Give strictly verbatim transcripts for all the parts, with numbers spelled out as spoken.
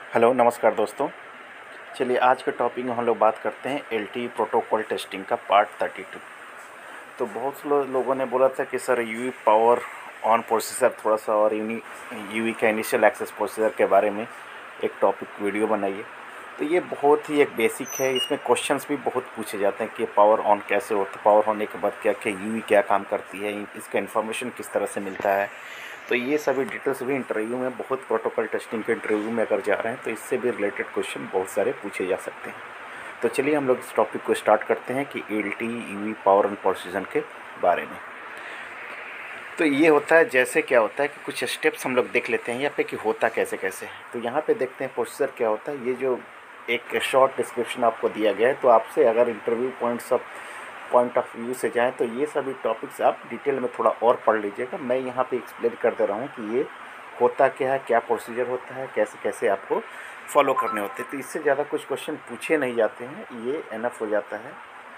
Hello नमस्कार दोस्तों। चलिए आज के टॉपिक में हम लोग बात करते हैं एलटीई प्रोटोकॉल टेस्टिंग का पार्ट थर्टी टू। तो बहुत से लो, लोगों ने बोला था कि sir UE power on processor थोड़ा सा और यूनी यूवी का इनिशियल एक्सेस प्रोसेसर के बारे में एक टॉपिक वीडियो बनाइए। तो ये बहुत ही एक बेसिक है, इसमें क्वेश्चंस भी बहुत पूछे जाते हैं कि पावर ऑन कैसे होता है, पावर होने के बाद क्या क्या यूवी क्या काम करती है, इसका इन्फॉर्मेशन किस तरह से मिलता है। तो ये सभी डिटेल्स भी इंटरव्यू में, बहुत प्रोटोकॉल टेस्टिंग के इंटरव्यू में अगर जा रहे हैं तो इससे भी रिलेटेड क्वेश्चन बहुत सारे पूछे जा सकते हैं। तो चलिए हम लोग इस टॉपिक को स्टार्ट करते हैं कि LTE UE power and procedure के बारे में। तो ये होता है, जैसे क्या होता है कि कुछ स्टेप्स हम लोग देख लेते हैं यहाँ पे कि होता कैसे कैसे है। तो यहाँ पे देखते हैं प्रोसीजर क्या होता है। ये जो एक शॉर्ट डिस्क्रिप्शन आपको दिया गया है, तो आपसे अगर interview points of point of view से जाएं तो ये सभी टॉपिक्स आप डिटेल में थोड़ा और पढ़ लीजिएगा। मैं यहाँ पे एक्सप्लेन कर दे रहा हूँ कि ये होता क्या है, क्या प्रोसीजर होता है, कैसे कैसे आपको फॉलो करने होते हैं। तो इससे ज़्यादा कुछ क्वेश्चन पूछे नहीं जाते हैं, ये एनफ हो जाता है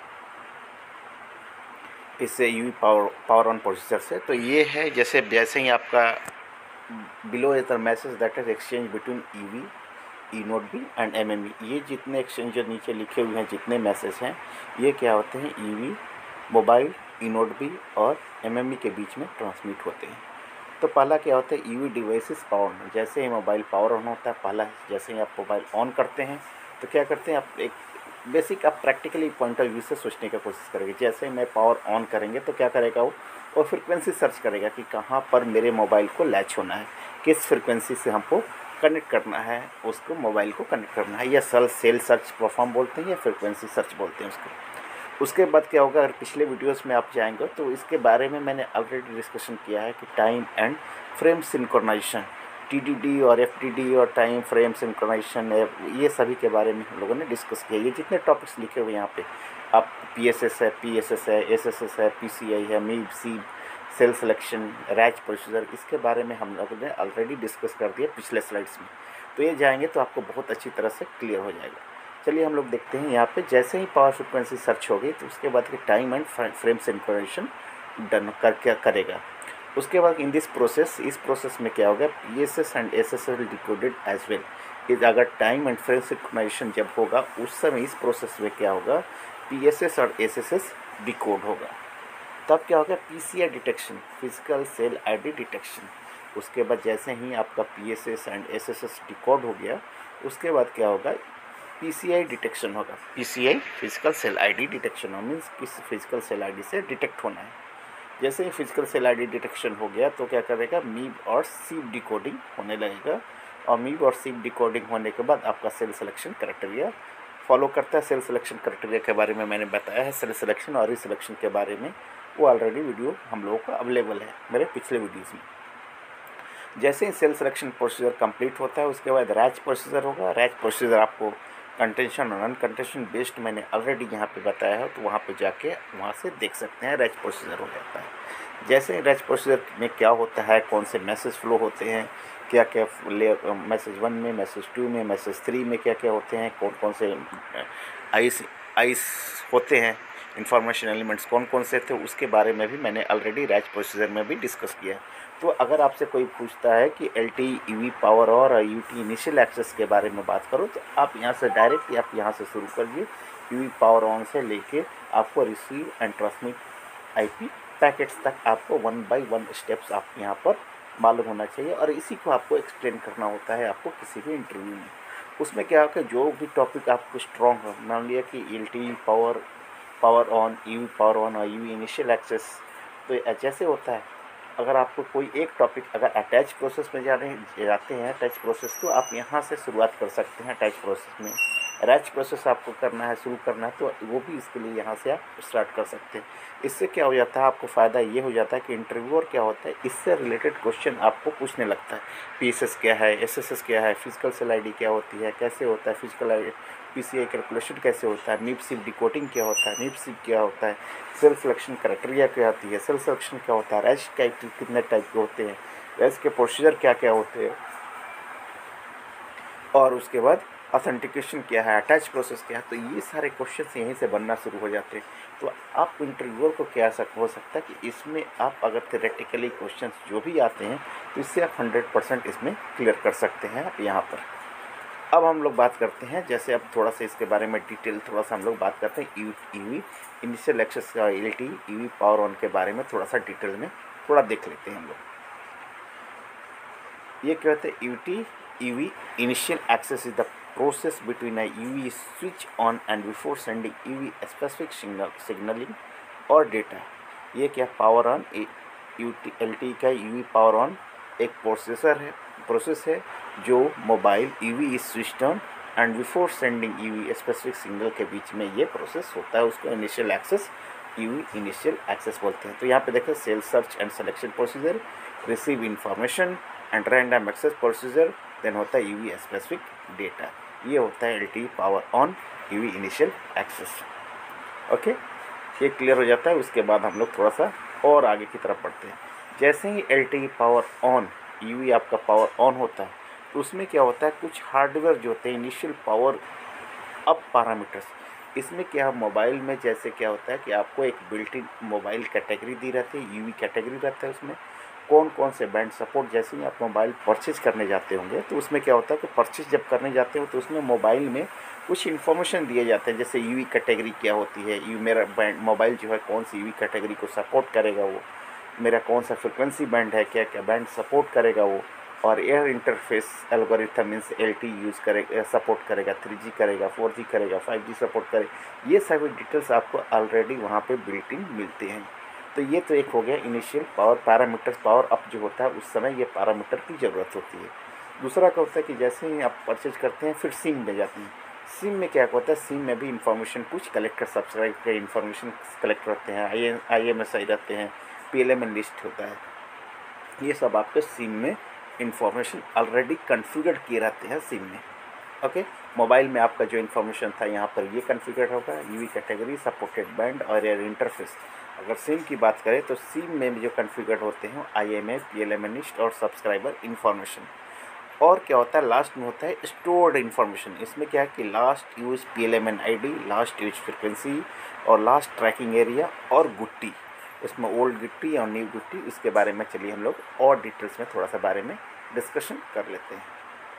इससे UE power power on procedure से। तो ये है, जैसे जैसे ही आपका below is the message that is exchange between UE eNodeB and M M E, ये जितने एक्सचेंज जो नीचे लिखे हुए हैं, जितने मैसेज हैं, ये क्या होते हैं, UE mobile eNodeB और एम एम ई के बीच में ट्रांसमिट होते हैं। तो पहला क्या होता है, ईवी डिवाइसेस पावर ऑन। जैसे ही मोबाइल पावर ऑन होता है, पहला जैसे ही आप मोबाइल ऑन करते हैं तो क्या करते हैं, आप एक बेसिक आप प्रैक्टिकली पॉइंट ऑफ व्यू से सोचने की कोशिश करेंगे। जैसे ही मैं पावर ऑन करेंगे तो क्या करेगा वो और फ्रिक्वेंसी सर्च करेगा कि कहाँ पर मेरे मोबाइल को लैच होना है, किस फ्रिक्वेंसी से हमको कनेक्ट करना है, उसको मोबाइल को कनेक्ट करना है। या सेल सेल सर्च परफॉर्म बोलते हैं या फ्रिक्वेंसी सर्च बोलते हैं उसको। उसके बाद क्या होगा, अगर पिछले वीडियोस में आप जाएंगे तो इसके बारे में मैंने ऑलरेडी डिस्कशन किया है कि time and frame synchronisation, TDD और एफटीडी और टाइम फ्रेम सिंक्रोनाइजेशन, ये सभी के बारे में हम लोगों ने डिस्कस किया। ये जितने टॉपिक्स लिखे हुए यहाँ पे, आप पीएसएस है, पीएसएस है, एसएसएस है, पीसीआई है, MIB C cell selection, RACH procedure, इसके बारे में हम लोगों ने ऑलरेडी डिस्कस कर दिया पिछले स्लाइड्स में। तो ये जाएंगे तो आपको बहुत अच्छी तरह से क्लियर हो जाएगा। चलिए हम लोग देखते हैं यहाँ पे, जैसे ही पावर फ्रिक्वेंसी सर्च होगी तो उसके बाद time and frame synchronisation done कर क्या करेगा। उसके बाद इन दिस प्रोसेस, इस प्रोसेस में क्या होगा, PSS and SSS will decoded as well. इस अगर टाइम एंड फ्रेम सिंक्रोनाइजेशन जब होगा उस समय इस प्रोसेस में क्या होगा, पीएसएस और एसएसएस डिकोड होगा। तब क्या होगा, PCI detection, physical cell ID detection. उसके बाद जैसे ही आपका पीएसएस एंड एसएसएस डिकोड हो गया, उसके बाद क्या होगा, पीसीआई डिटेक्शन होगा। PCI physical cell ID detection हो, मीन्स किस फिजिकल सेल आईडी से डिटेक्ट होना है। जैसे ही फिजिकल सेल आईडी डिटेक्शन हो गया तो क्या करेगा, मीब और सीप डिकोडिंग होने लगेगा। और मीब और सीप डिकोडिंग होने के बाद आपका सेल सिलेक्शन क्राइटेरिया फॉलो करता है। सेल सिलेक्शन क्राइटेरिया के बारे में मैंने बताया है, सेल सिलेक्शन और रिसिलेक्शन के बारे में, वो ऑलरेडी वीडियो हम लोगों का अवेलेबल है मेरे पिछले वीडियोज़ में। जैसे ही सेल सिलेक्शन प्रोसीजर कंप्लीट होता है उसके बाद रैच प्रोसीजर होगा। रैच प्रोसीजर आपको कंटेंशन और नॉन कंटेंशन बेस्ड मैंने ऑलरेडी यहाँ पे बताया है, तो वहाँ पे जाके वहाँ से देख सकते हैं। रैच प्रोसीजर हो जाता है। जैसे रैच प्रोसीजर में क्या होता है, कौन से मैसेज फ्लो होते हैं, क्या क्या ले मैसेज वन में, मैसेज टू में, मैसेज थ्री में क्या क्या होते हैं, कौन कौन से आइस आइस होते हैं, इंफॉर्मेशन एलिमेंट्स कौन कौन से थे, उसके बारे में भी मैंने ऑलरेडी रैच प्रोसीजर में भी डिस्कस किया है। तो अगर आपसे कोई पूछता है कि एलटीई ईवी पावर और यूटी इनिशियल एक्सेस के बारे में बात करो, तो आप यहाँ से डायरेक्ट आप यहाँ से शुरू करिए। ईवी पावर ऑन से लेके आपको receive and transmit IP packets तक आपको वन बाय वन स्टेप्स आप यहाँ पर मालूम होना चाहिए, और इसी को आपको एक्सप्लेन करना होता है आपको किसी भी इंटरव्यू में। उसमें क्या होगा, जो भी टॉपिक आपको स्ट्रॉन्ग हो, मान लिया कि LTE power power on, UE power on और ईवी इनिशियल एक्सेस, तो जैसे होता है, अगर आपको कोई एक टॉपिक अगर अटैच प्रोसेस में जा रहे जाते हैं, अटैच प्रोसेस, तो आप यहाँ से शुरुआत कर सकते हैं अटैच प्रोसेस में। रैच प्रोसेस आपको करना है, शुरू करना है, तो वो भी इसके लिए यहाँ से आप स्टार्ट कर सकते हैं। इससे क्या हो जाता है, आपको फ़ायदा ये हो जाता है कि इंटरव्यूअर क्या होता है, इससे रिलेटेड क्वेश्चन आपको पूछने लगता है। पीएसएस क्या है, एसएसएस क्या है, फिजिकल सेल आईडी क्या होती है, कैसे होता है फिजिकल आई पीसीआई कैलकुलेशन कैसे होता है, मीप सिप डिकोडिंग क्या होता है, मीप सिप क्या होता है, सेल सिलेक्शन क्राइटेरिया क्या होती है, सेल सिलेक्शन क्या होता है, रैच टाइप कितने टाइप के होते हैं, रैच के प्रोसीजर क्या क्या होते हैं, और उसके बाद ऑथेंटिकेशन क्या है, अटैच प्रोसेस क्या है। तो ये सारे क्वेश्चंस यहीं से बनना शुरू हो जाते हैं। तो आप इंटरव्यूअर को क्या सक हो सकता है कि इसमें आप अगर थ्योरेटिकली क्वेश्चंस जो भी आते हैं तो इससे आप हंड्रेड परसेंट इसमें क्लियर कर सकते हैं आप यहाँ पर। अब हम लोग बात करते हैं, जैसे अब थोड़ा सा इसके बारे में डिटेल थोड़ा सा हम लोग बात करते हैं ईवी इनिशियल एक्सेस का L T UE power on के बारे में थोड़ा सा डिटेल में थोड़ा देख लेते हैं हम लोग। ये क्या होता है UE UE initial access is the process between a UE switch on and before sending UE specific signal signalling और डेटा। ये क्या power on UE L T का ईवी पावर ऑन एक प्रोसेसर है प्रोसेस है जो mobile UE is switched on and before sending UE specific signal के बीच में ये प्रोसेस होता है, उसको initial access UE initial access बोलते हैं। तो यहाँ पे देखें cell search and selection procedure, receive information and random access procedure, then होता है ईवी स्पेसिफिक डेटा। ये होता है L T power on UE initial access. Okay, ये क्लियर हो जाता है। उसके बाद हम लोग थोड़ा सा और आगे की तरफ बढ़ते हैं। जैसे ही L T power on UE आपका पावर ऑन होता है तो उसमें क्या होता है, कुछ हार्डवेयर जो होते हैं इनिशियल पावर अप पैरामीटर्स, इसमें क्या मोबाइल में जैसे क्या होता है कि आपको एक बिल्ट इन मोबाइल कैटेगरी दी रहती है, ईवी कैटेगरी रहता है, उसमें कौन कौन से बैंड सपोर्ट। जैसे ही आप मोबाइल परचेज करने जाते होंगे तो उसमें क्या होता है कि परचेज जब करने जाते हो तो उसमें मोबाइल में कुछ इन्फॉर्मेशन दिए जाते हैं, जैसे ईवी कैटेगरी क्या होती है, ईवी मेरा बैंड मोबाइल जो है कौन सी ईवी कैटेगरी को सपोर्ट करेगा, वो मेरा कौन सा फ्रिक्वेंसी बैंड है, क्या क्या बैंड सपोर्ट करेगा वो, और air interface algorithm means L T use करेगा सपोर्ट करेगा, थ्री जी करेगा, फोर जी करेगा, फाइव जी सपोर्ट करेगा। ये सभी डिटेल्स आपको ऑलरेडी वहाँ पे बिल्ट इन मिलते हैं। तो ये तो एक हो गया initial power parameters. Power up जो होता है उस समय ये पैरामीटर की ज़रूरत होती है। दूसरा क्या होता है कि जैसे ही आप परचेज करते हैं फिर सिम में जाते हैं। सिम में क्या होता है, सिम में भी इंफॉर्मेशन कुछ कलेक्टर सब्सक्राइब के इंफॉर्मेशन कलेक्ट रहते हैं, I I M S I रहते हैं, P L M N list होता है, ये सब आपके सिम में इंफॉर्मेशन ऑलरेडी कॉन्फ़िगर किए रहते हैं सिम में। ओके, मोबाइल में आपका जो इन्फॉर्मेशन था यहाँ पर ये कॉन्फ़िगर होगा, ईवी कैटेगरी, सपोर्टेड बैंड और एयर इंटरफेस। अगर सिम की बात करें तो सिम में जो कॉन्फ़िगर होते हैं I M A, P L M N list और सब्सक्राइबर इन्फॉर्मेशन। और क्या होता है लास्ट में होता है स्टोर्ड इन्फॉर्मेशन। इसमें क्या है कि last use P L M N I D, last use frequency और लास्ट ट्रैकिंग एरिया और गुट्टी, इसमें ओल्ड गुट्टी और न्यू गुट्टी, इसके बारे में चलिए हम लोग और डिटेल्स में थोड़ा सा बारे में डिस्कशन कर लेते हैं।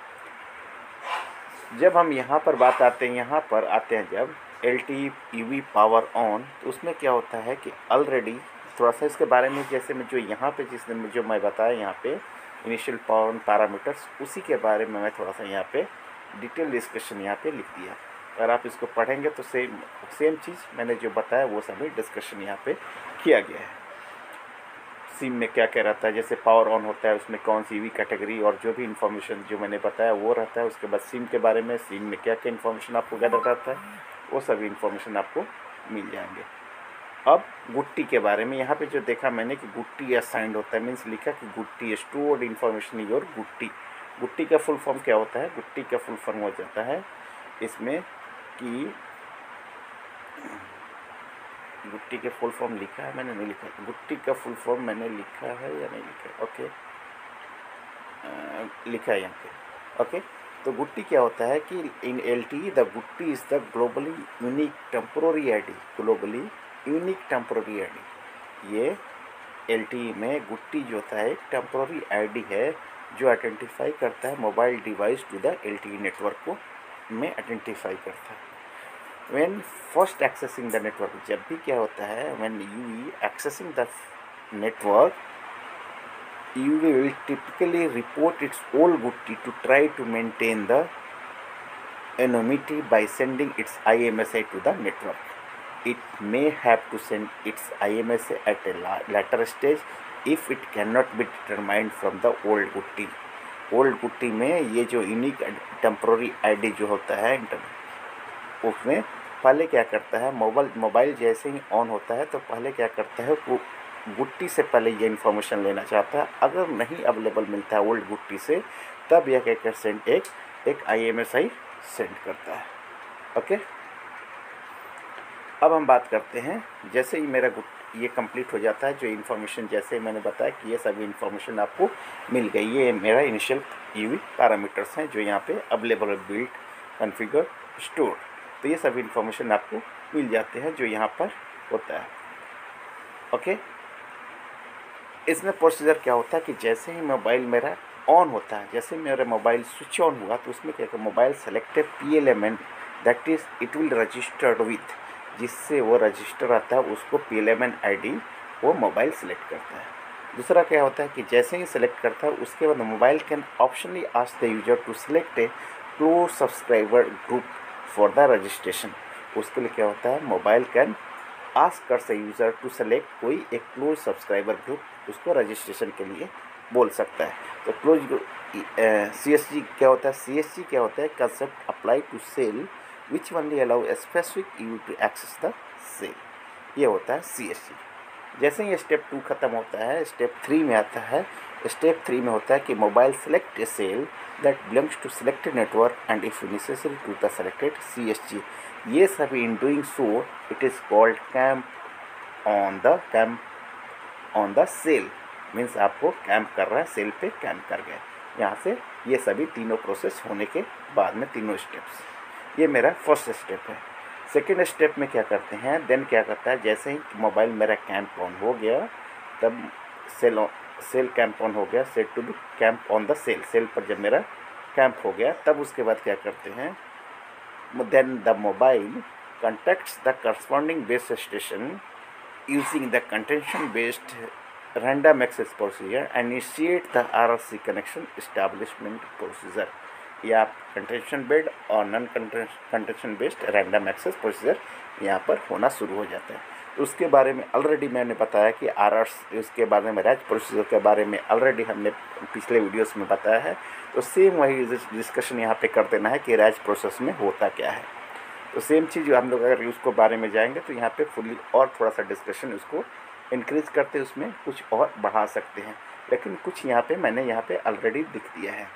जब हम यहाँ पर बात आते हैं यहाँ पर आते हैं जब L T UE power on, तो उसमें क्या होता है कि ऑलरेडी थोड़ा सा इसके बारे में, जैसे मैं जो यहाँ पे जिसने जो मैं बताया यहाँ पे इनिशियल पावर पैरामीटर्स, उसी के बारे में मैं थोड़ा सा यहाँ पे डिटेल डिस्कशन यहाँ पे लिख दिया। अगर आप इसको पढ़ेंगे तो सेम सेम चीज़ मैंने जो बताया वो सभी डिस्कशन यहाँ पे किया गया है। सिम में क्या क्या रहता है, जैसे पावर ऑन होता है उसमें कौन सी ईवी कैटेगरी और जो भी इन्फॉर्मेशन जो मैंने बताया वो रहता है। उसके बाद सिम के बारे में, सिम में क्या क्या इन्फॉर्मेशन आपको गैदर रहता है, वो सभी इन्फॉर्मेशन आपको मिल जाएंगे। अब गुट्टी के बारे में यहाँ पे जो देखा मैंने कि गुट्टी असाइंड होता है, मीन्स लिखा कि गुट्टी स्टोर्ड इन्फॉर्मेशन योर गुट्टी। गुट्टी का फुल फॉर्म क्या होता है, गुट्टी का फुल फॉर्म हो जाता है इसमें कि गुट्टी के फुल फॉर्म लिखा है, मैंने नहीं लिखा, गुट्टी का फुल फॉर्म मैंने लिखा है या नहीं लिखा, ओके आ, लिखा है यहाँ पे। ओके, तो गुट्टी क्या होता है कि in L T the GUTI is the globally unique temporary I D, globally unique temporary I D. ये एल टी में गुट्टी जो होता है एक टेम्पोररी आई डी है जो आइडेंटिफाई करता है mobile device to the L T network को में आइडेंटिफाई करता है। When first accessing the network, जब भी क्या होता है when you accessing the network, you will typically report its old gutti to try to maintain the anonymity by sending its I M S I to the network. It may have to send its I M S I at a later stage if it cannot be determined from the old gutti. old gutti में ये जो unique temporary I D जो होता है उसमें पहले क्या करता है, मोबाइल मोबाइल जैसे ही ऑन होता है तो पहले क्या करता है वो गुट्टी से पहले ये इन्फॉर्मेशन लेना चाहता है। अगर नहीं अवेलेबल मिलता है ओल्ड गुट्टी से तब यह क्या कर सेंड एक एक I M S I send करता है। ओके, अब हम बात करते हैं जैसे ही मेरा ये कंप्लीट हो जाता है जो इन्फॉर्मेशन, जैसे मैंने बताया कि ये सभी इन्फॉर्मेशन आपको मिल गई, ये मेरा इनिशियल ईवी पैरामीटर्स हैं जो यहाँ पे अवेलेबल, बिल्ट, कॉन्फ़िगर, स्टोर, तो ये सभी इन्फॉर्मेशन आपको मिल जाते हैं जो यहाँ पर होता है। ओके, इसमें प्रोसीजर क्या होता है कि जैसे ही मोबाइल मेरा ऑन होता है, जैसे मेरा मोबाइल स्विच ऑन हुआ तो उसमें क्या mobile selected P L M N, that is it will registered with, जिससे वो रजिस्टर आता है उसको P L M N I D वो मोबाइल सेलेक्ट करता है। दूसरा क्या होता है कि जैसे ही सेलेक्ट करता है उसके बाद mobile can optionally ask the user to select a close subscriber group for the registration. उसके लिए क्या होता है, मोबाइल कैन आस्क कर से यूज़र टू सेलेक्ट कोई एक क्लोज सब्सक्राइबर ग्रुप उसको रजिस्ट्रेशन के लिए बोल सकता है। तो क्लोज सी एस जी क्या होता है, सी एस जी क्या होता है, concept apply to cell which only allow a specific UE to access the cell, ये होता है सी एस जी। जैसे ही स्टेप टू ख़त्म होता है, स्टेप थ्री में आता है। स्टेप थ्री में होता है कि mobile select a cell that belongs to selected network and if necessary to the selected C S G. ये सभी in doing so it is called camp on the camp on the cell, means आपको camp कर रहा है, cell पे camp कर गए। यहाँ से ये सभी तीनों प्रोसेस होने के बाद में तीनों स्टेप्स, ये मेरा फर्स्ट स्टेप है। सेकेंड स्टेप में क्या करते हैं, देन क्या करता है, जैसे ही मोबाइल मेरा कैंप ऑन हो गया तब सेल सेल कैंप ऑन हो गया, set to be camp on the cell, cell पर जब मेरा कैंप हो गया तब उसके बाद क्या करते हैं, then the mobile contacts the corresponding base station using the contention based random access procedure and initiate the R R C connection establishment procedure। या कंटेंशन बेस्ड और non contention based random access procedure यहाँ पर होना शुरू हो जाता है। तो उसके बारे में ऑलरेडी मैंने बताया कि आर आर उसके बारे में रैज प्रोसीजर के बारे में ऑलरेडी हमने पिछले वीडियोस में बताया है। तो सेम वही डिस्कशन यहाँ पे कर देना है कि रैज प्रोसेस में होता क्या है। तो सेम चीज़ हम लोग अगर उसको बारे में जाएंगे तो यहाँ पे फुली और थोड़ा सा डिस्कशन उसको इंक्रीज करते उसमें कुछ और बढ़ा सकते हैं, लेकिन कुछ यहाँ पे मैंने यहाँ पे ऑलरेडी दिख दिया है।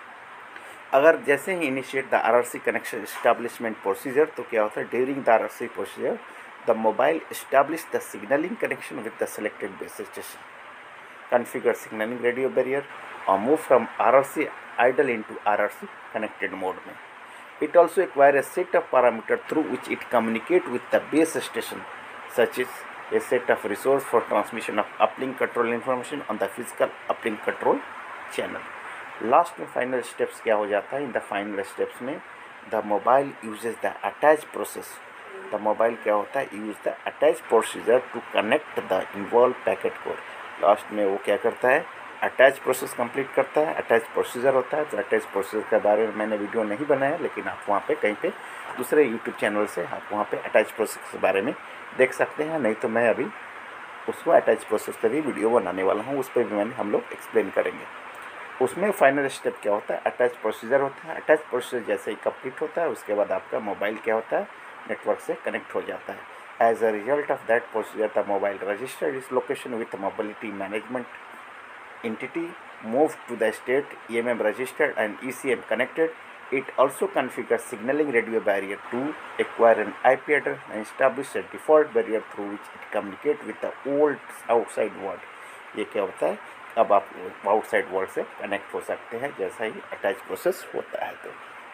अगर जैसे ही initiate the R R C connection establishment procedure, तो क्या होता है, during the R R C procedure the mobile establish the signalling connection with the selected base station, configure signalling radio bearer और move from R R C idle into R R C connected mode में। It also acquires a set of parameters through which it communicates with the base station, such as a set of resource for transmission of uplink control information on the physical uplink control channel. Last में final steps क्या हो जाता है, in the final steps में the mobile uses the attach process. The mobile क्या होता है, use the attach procedure to connect the involved packet core. Last में वो क्या करता है, अटैच प्रोसेस कंप्लीट करता है, अटैच प्रोसीजर होता है। तो अटैच प्रोसीजर के बारे में मैंने वीडियो नहीं बनाया, लेकिन आप वहाँ पे कहीं पे दूसरे यूट्यूब चैनल से आप वहाँ पे अटैच प्रोसेस के बारे में देख सकते हैं। नहीं तो मैं अभी उसको अटैच प्रोसेस पर भी वीडियो बनाने वाला हूँ, उस पर भी मैंने हम लोग एक्सप्लेन करेंगे। उसमें फाइनल स्टेप क्या होता है, अटैच प्रोसीजर होता है। अटैच प्रोसीजर जैसे ही कंप्लीट होता है उसके बाद आपका मोबाइल क्या होता है, नेटवर्क से कनेक्ट हो जाता है। As a result of that procedure the mobile registered is location with mobility management entity moved to the state E M M registered and E C M connected. It also configures signaling radio barrier to acquire an I P address and establish a default barrier through which it communicates with the old outside world. ये क्या होता है, अब आप outside world से connect हो सकते हैं जैसा ही अटैच प्रोसेस होता है।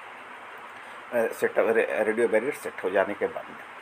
तो सेट रेडियो बैरियर सेट हो जाने के बाद में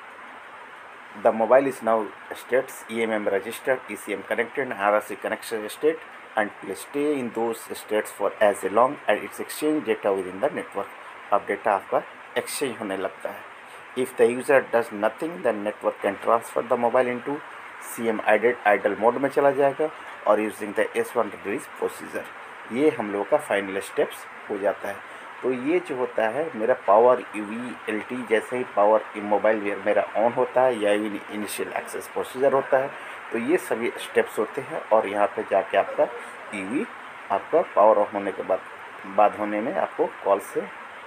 the mobile is now states E M M registered, E C M connected and R R C connection state and will stay in those states for as long as its exchange data within the network. अब data आपका exchange होने लगता है। If the user does nothing, then network can transfer the mobile into C M idle idle mode में चला जाएगा और using the S one release procedure. ये हम लोगों का फाइनल स्टेप्स हो जाता है। तो ये जो होता है मेरा पावर वी एल टी, जैसे ही पावर मोबाइल मेरा ऑन होता है या इनिशियल एक्सेस प्रोसीजर होता है, तो ये सभी स्टेप्स होते हैं। और यहाँ पे जाके आपका ईवी आपका पावर ऑन होने के बाद बाद होने में आपको कॉल से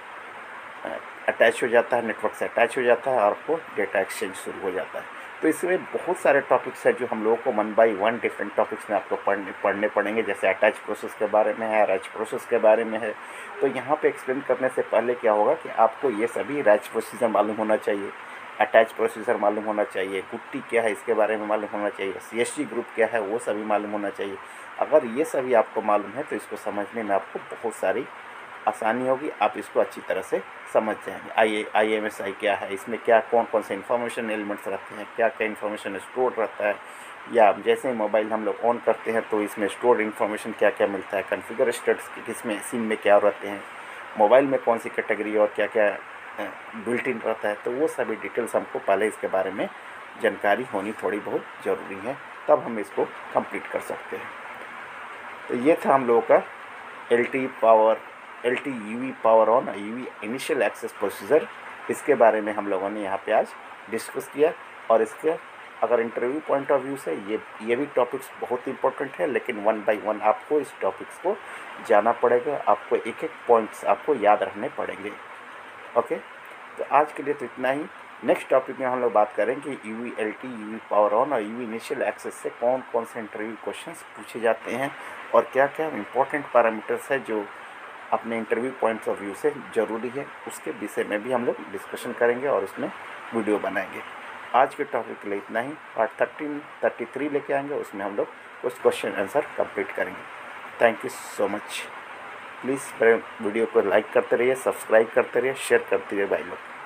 अटैच हो जाता है, नेटवर्क से अटैच हो जाता है और आपको डेटा एक्सचेंज शुरू हो जाता है। तो इसमें बहुत सारे टॉपिक्स हैं जो हम लोगों को one by one different topics में आपको पढ़ने पढ़ने पड़ेंगे। जैसे अटैच प्रोसेस के बारे में है, रैच प्रोसेस के बारे में है। तो यहाँ पे एक्सप्लेन करने से पहले क्या होगा कि आपको ये सभी रैच प्रोसीजर मालूम होना चाहिए, अटैच प्रोसीजर मालूम होना चाहिए, गुट्टी क्या है इसके बारे में मालूम होना चाहिए, सी एस जी ग्रुप क्या है वो सभी मालूम होना चाहिए। अगर ये सभी आपको मालूम है तो इसको समझने में आपको बहुत सारी आसानी होगी, आप इसको अच्छी तरह से समझ जाएंगे। आई आई एम एस आई क्या है, इसमें क्या कौन कौन से इन्फॉर्मेशन एलिमेंट्स रहते हैं, क्या क्या इन्फॉर्मेशन स्टोर रहता है, या जैसे ही मोबाइल हम लोग ऑन करते हैं तो इसमें स्टोर इन्फॉर्मेशन क्या क्या मिलता है, कॉन्फ़िगर स्टेट्स किस में सिम में क्या रहते हैं, मोबाइल में कौन सी कैटेगरी और क्या क्या बिल्ट इन रहता है, तो वो सभी डिटेल्स हमको पहले इसके बारे में जानकारी होनी थोड़ी बहुत ज़रूरी है, तब हम इसको कंप्लीट कर सकते हैं। तो ये था हम लोगों का L T power L T UE power on UE initial access procedure, इसके बारे में हम लोगों ने यहाँ पे आज डिस्कस किया। और इसके अगर इंटरव्यू पॉइंट ऑफ व्यू से ये ये भी टॉपिक्स बहुत इंपॉर्टेंट है, लेकिन वन बाय वन आपको इस टॉपिक्स को जाना पड़ेगा, आपको एक एक पॉइंट्स आपको याद रखने पड़ेंगे। ओके, तो आज के लिए तो इतना ही। नेक्स्ट टॉपिक में हम लोग बात करेंगे UE L T, UE power on और यू वी इनिशियल एक्सेस से कौन कौन से इंटरव्यू क्वेश्चंस पूछे जाते हैं और क्या क्या इंपॉर्टेंट पैरामीटर्स है जो अपने इंटरव्यू पॉइंट्स ऑफ व्यू से ज़रूरी है, उसके विषय में भी हम लोग डिस्कशन करेंगे और उसमें वीडियो बनाएंगे। आज के टॉपिक के लिए इतना ही। पार्ट थर्टीन थर्टी थ्री लेके आएंगे, उसमें हम लोग कुछ क्वेश्चन आंसर कंप्लीट करेंगे। Thank you so much. Please मेरे वीडियो को लाइक करते रहिए, सब्सक्राइब करते रहिए, शेयर करते रहिए भाई लोग।